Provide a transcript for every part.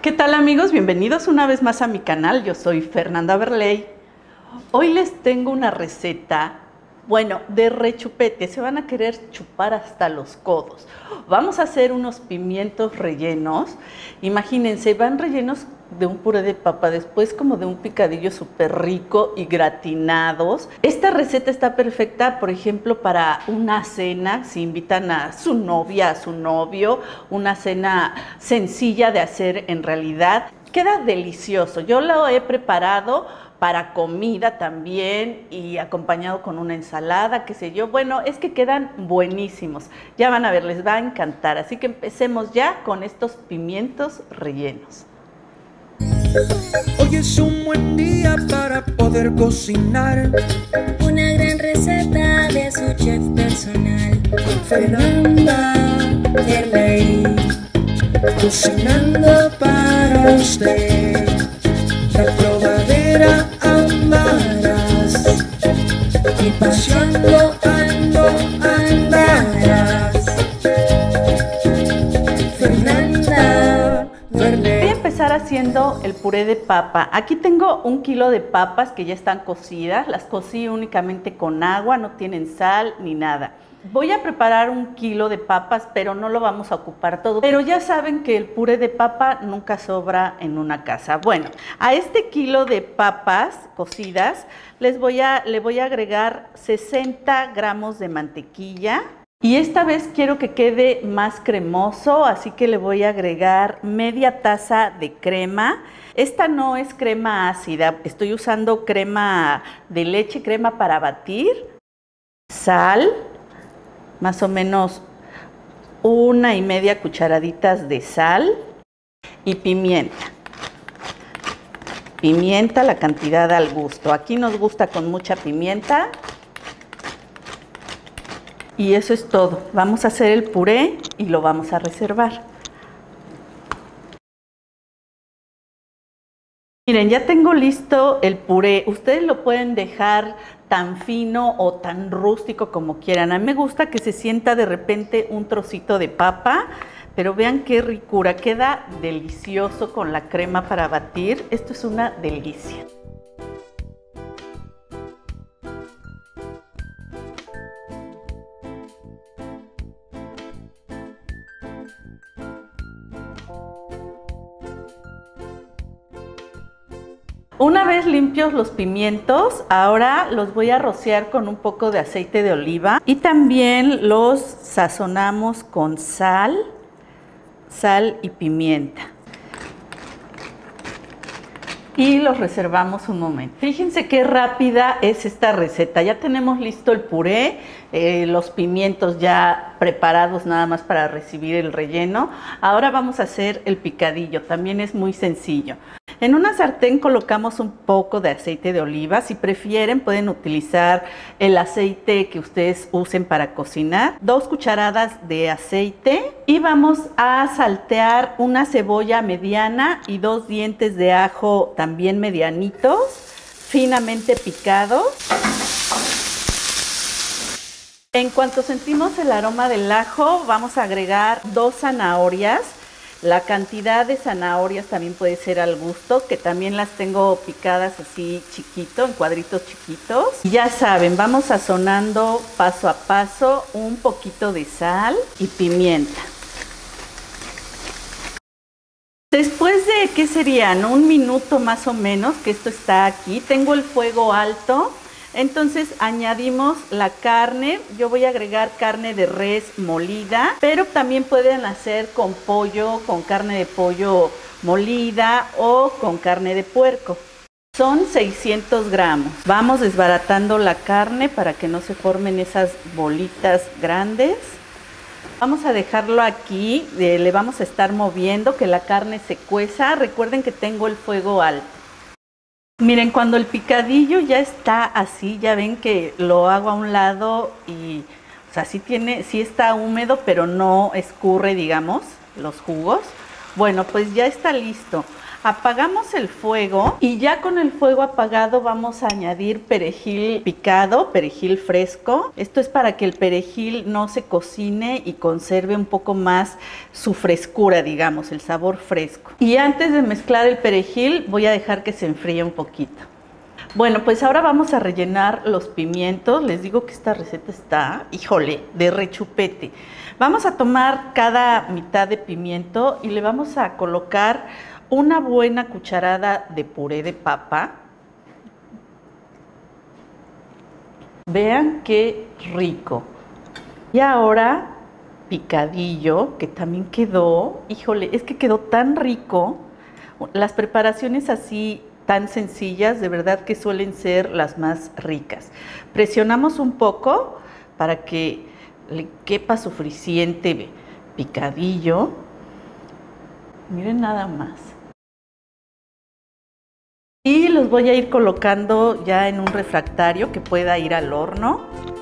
¿Qué tal, amigos? Bienvenidos una vez más a mi canal. Yo soy Fernanda Berley. Hoy les tengo una receta, de rechupete. Se van a querer chupar hasta los codos. Vamos a hacer unos pimientos rellenos. Imagínense, van rellenos de un puré de papa, después como de un picadillo súper rico y gratinados. Esta receta está perfecta, por ejemplo, para una cena, si invitan a su novia, a su novio, una cena sencilla de hacer en realidad. Queda delicioso. Yo lo he preparado para comida también y acompañado con una ensalada, qué sé yo. Bueno, es que quedan buenísimos. Ya van a ver, les va a encantar. Así que empecemos ya con estos pimientos rellenos. Hoy es un buen día para poder cocinar una gran receta de su chef personal, Fernanda Berley, cocinando para usted. La probadera amarás y paseando andarás. Fernanda Berley. Voy a empezar haciendo el puré de papa. Aquí tengo 1 kilo de papas que ya están cocidas. Las cocí únicamente con agua, no tienen sal ni nada. Voy a preparar 1 kilo de papas, pero no lo vamos a ocupar todo. Pero ya saben que el puré de papa nunca sobra en una casa. Bueno, a este kilo de papas cocidas le voy a agregar 60 gramos de mantequilla. Y esta vez quiero que quede más cremoso, así que le voy a agregar media taza de crema. Esta no es crema ácida, estoy usando crema de leche, crema para batir. Sal, más o menos 1,5 cucharaditas de sal. Y pimienta. Pimienta, la cantidad al gusto. Aquí nos gusta con mucha pimienta. Y eso es todo. Vamos a hacer el puré y lo vamos a reservar. Miren, ya tengo listo el puré. Ustedes lo pueden dejar tan fino o tan rústico como quieran. A mí me gusta que se sienta de repente un trocito de papa, pero vean qué ricura. Queda delicioso con la crema para batir. Esto es una delicia. Una vez limpios los pimientos, ahora los voy a rociar con un poco de aceite de oliva y también los sazonamos con sal y pimienta. Y los reservamos un momento. Fíjense qué rápida es esta receta. Ya tenemos listo el puré, los pimientos ya preparados nada más para recibir el relleno. Ahora vamos a hacer el picadillo, también es muy sencillo. En una sartén colocamos un poco de aceite de oliva. Si prefieren pueden utilizar el aceite que ustedes usen para cocinar. 2 cucharadas de aceite y vamos a saltear una cebolla mediana y 2 dientes de ajo también medianitos, finamente picados. En cuanto sentimos el aroma del ajo, vamos a agregar 2 zanahorias. La cantidad de zanahorias también puede ser al gusto, que también las tengo picadas así chiquito, en cuadritos chiquitos. Y ya saben, vamos sazonando paso a paso un poquito de sal y pimienta. Después de, ¿qué serían? 1 minuto más o menos, que esto está aquí, tengo el fuego alto. Entonces añadimos la carne. Yo voy a agregar carne de res molida, pero también pueden hacer con pollo, con carne de pollo molida o con carne de puerco. Son 600 gramos. Vamos desbaratando la carne para que no se formen esas bolitas grandes. Vamos a dejarlo aquí, le vamos a estar moviendo que la carne se cueza. Recuerden que tengo el fuego alto. Miren, cuando el picadillo ya está así, ya ven que lo hago a un lado y, o sea, sí está húmedo, pero no escurre, digamos, los jugos. Bueno, pues ya está listo. Apagamos el fuego y ya con el fuego apagado vamos a añadir perejil picado, perejil fresco. Esto es para que el perejil no se cocine y conserve un poco más su frescura, digamos, el sabor fresco. Y antes de mezclar el perejil voy a dejar que se enfríe un poquito. Bueno, pues ahora vamos a rellenar los pimientos. Les digo que esta receta está, híjole, de rechupete. Vamos a tomar cada mitad de pimiento y le vamos a colocar una buena cucharada de puré de papa. Vean qué rico. Y ahora picadillo, que también quedó, híjole, es que quedó tan rico. Las preparaciones así tan sencillas, de verdad que suelen ser las más ricas. Presionamos un poco para que le quepa suficiente picadillo. Miren nada más. Y los voy a ir colocando ya en un refractario que pueda ir al horno.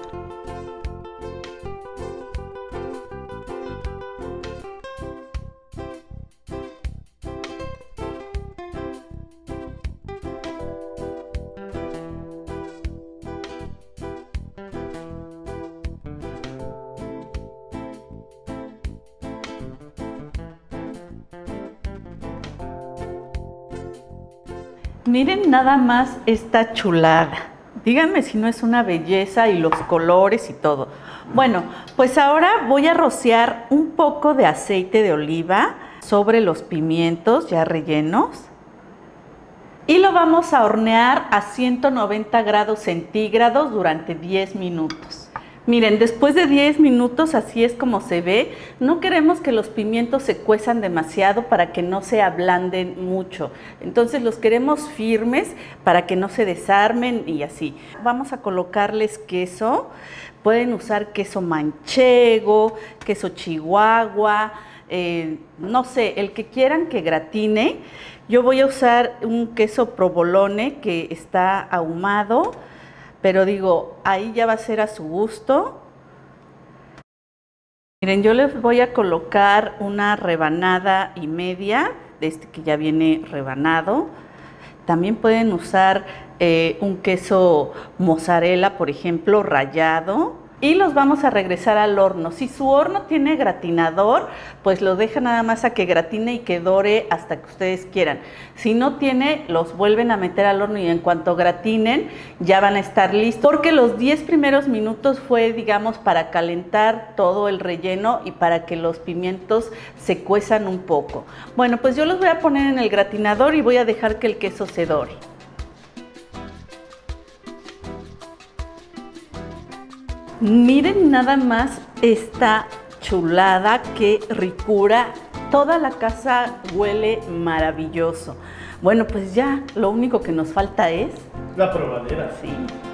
Miren nada más esta chulada. Díganme si no es una belleza y los colores y todo. Bueno, pues ahora voy a rociar un poco de aceite de oliva sobre los pimientos ya rellenos. Y lo vamos a hornear a 190 grados centígrados durante 10 minutos. Miren, después de 10 minutos así es como se ve. No queremos que los pimientos se cuezan demasiado para que no se ablanden mucho. Entonces los queremos firmes para que no se desarmen y así. Vamos a colocarles queso. Pueden usar queso manchego, queso chihuahua, no sé, el que quieran que gratine. Yo voy a usar un queso provolone que está ahumado. Pero digo, ahí ya va a ser a su gusto. Miren, yo les voy a colocar una rebanada y media de este que ya viene rebanado. También pueden usar un queso mozzarella, por ejemplo, rallado. Y los vamos a regresar al horno. Si su horno tiene gratinador, pues lo dejan nada más a que gratine y que dore hasta que ustedes quieran. Si no tiene, los vuelven a meter al horno y en cuanto gratinen, ya van a estar listos. Porque los 10 primeros minutos fue, digamos, para calentar todo el relleno y para que los pimientos se cuezan un poco. Bueno, pues yo los voy a poner en el gratinador y voy a dejar que el queso se dore. Miren nada más esta chulada, qué ricura. Toda la casa huele maravilloso. Bueno, pues ya lo único que nos falta es la probadera. Sí.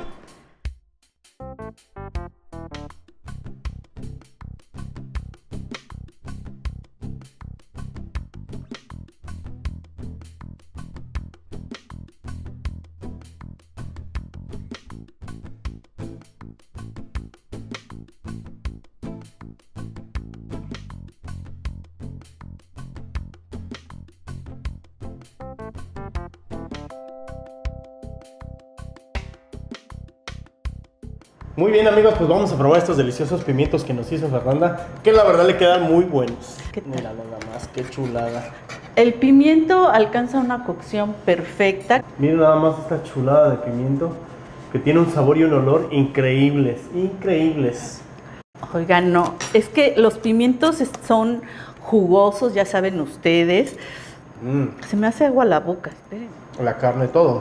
Muy bien, amigos, pues vamos a probar estos deliciosos pimientos que nos hizo Fernanda, que la verdad le quedan muy buenos. ¿Qué tal? Mira nada más, qué chulada. El pimiento alcanza una cocción perfecta. Miren nada más esta chulada de pimiento, que tiene un sabor y un olor increíbles, increíbles. Oigan, no, es que los pimientos son jugosos, ya saben ustedes. Se me hace agua la boca, esperen. La carne, todo.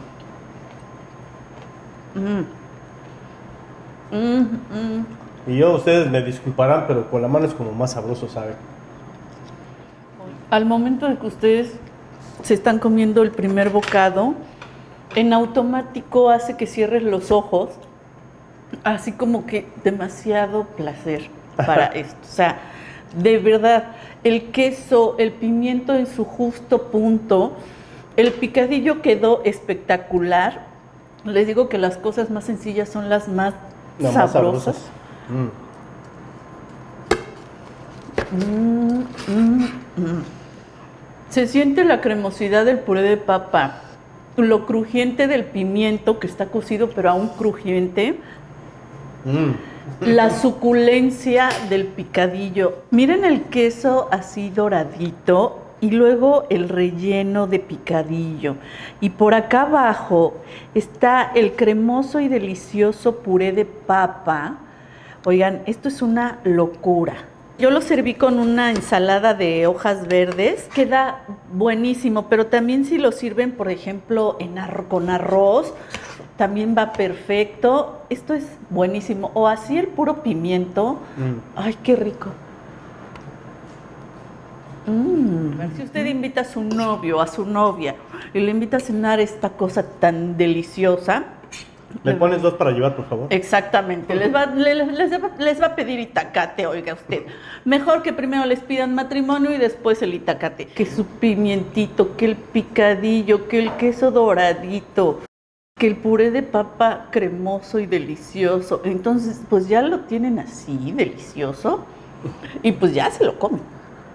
Y yo, ustedes me disculparán, pero con la mano es como más sabroso, ¿saben? Al momento de que ustedes se están comiendo el primer bocado, en automático hace que cierres los ojos, así como que demasiado placer para esto. O sea, de verdad, el queso, el pimiento en su justo punto, el picadillo quedó espectacular. Les digo que las cosas más sencillas son las más sabrosas. Se siente la cremosidad del puré de papa, lo crujiente del pimiento que está cocido pero aún crujiente, la suculencia del picadillo. Miren el queso así doradito y luego el relleno de picadillo. Y por acá abajo está el cremoso y delicioso puré de papa. Oigan, esto es una locura. Yo lo serví con una ensalada de hojas verdes, queda buenísimo, pero también si lo sirven, por ejemplo, con arroz, también va perfecto. Esto es buenísimo. O así el puro pimiento. Ay, qué rico. Si usted invita a su novio o a su novia y le invita a cenar esta cosa tan deliciosa, ¿Me pones 2 para llevar, por favor? exactamente, les va a pedir itacate, oiga usted. Mejor que primero les pidan matrimonio y después el itacate. Que su pimientito, que el picadillo, que el queso doradito, que el puré de papa cremoso y delicioso. Entonces, pues ya lo tienen así, delicioso, y pues ya se lo comen.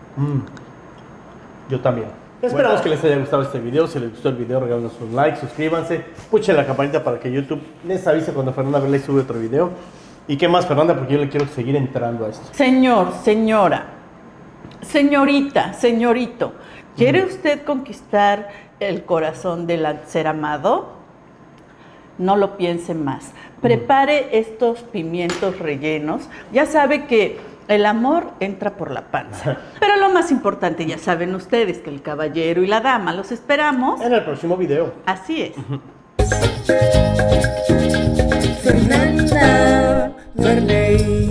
Yo también. Esperamos que les haya gustado este video. Si les gustó el video, regálenos un like, suscríbanse, puchen la campanita para que YouTube les avise cuando Fernanda Verley sube otro video. ¿Y qué más, Fernanda? Porque yo le quiero seguir entrando a esto. Señor, señora, señorita, señorito, ¿quiere usted conquistar el corazón del ser amado? No lo piense más. Prepare estos pimientos rellenos. Ya sabe que el amor entra por la panza. Pero lo más importante, ya saben ustedes, que el caballero y la dama los esperamos en el próximo video. Así es. Fernanda Verley.